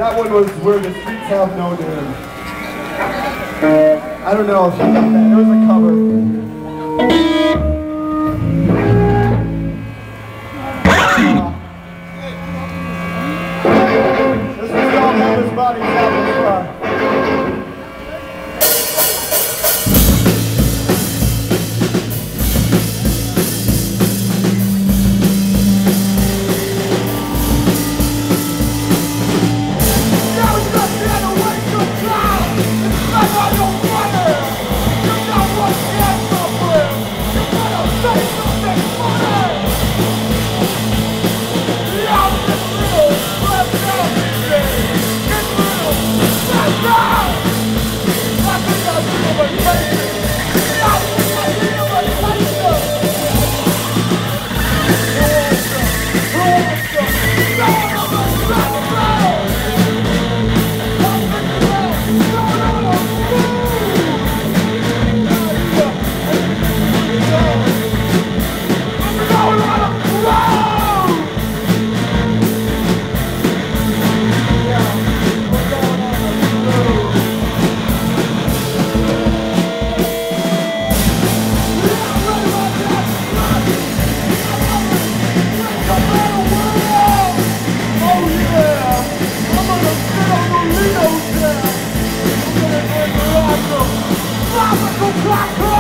That one was Where the Streets Have No Name. I don't know if you got that. It was a cover. This is all Memphis Bodies out in the spot. Clap, clap, clap.